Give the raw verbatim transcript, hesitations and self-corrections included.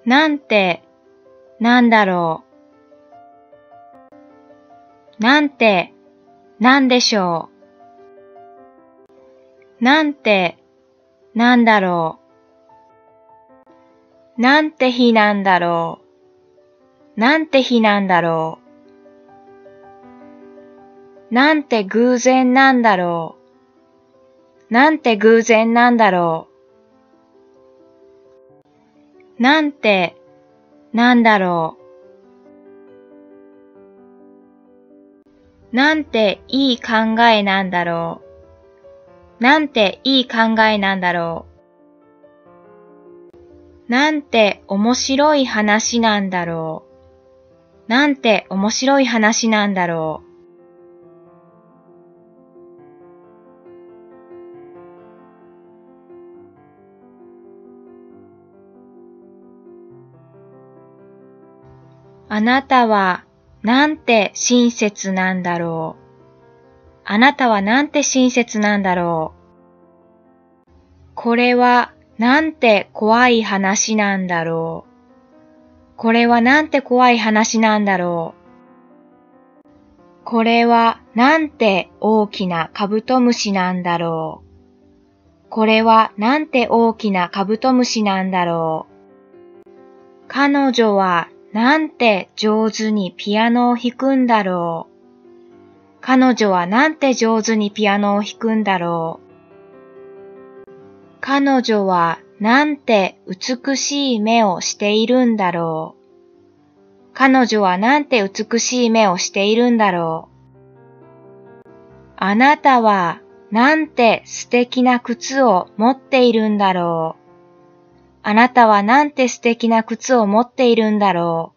なんて、なんだろう。なんて、なんでしょう。なんて、なんだろう。なんて日なんだろう。なんて日なんだろう。なんて偶然なんだろう。なんて偶然なんだろう。なんて、なんだろう。なんていい考えなんだろう。なんていい考えなんだろう。なんて面白い話なんだろう。なんて面白い話なんだろう。あなたはなんて親切なんだろう。あなたはなんて親切なんだろう。これはなんて怖い話なんだろう。これはなんて怖い話なんだろう。これはなんて大きなカブトムシなんだろう。これはなんて大きなカブトムシなんだろう。彼女はなんて上手にピアノを弾くんだろう。彼女はなんて上手にピアノを弾くんだろう。彼女はなんて美しい目をしているんだろう。彼女はなんて美しい目をしているんだろう。あなたはなんて素敵な靴を持っているんだろう。あなたはなんて素敵な靴を持っているんだろう。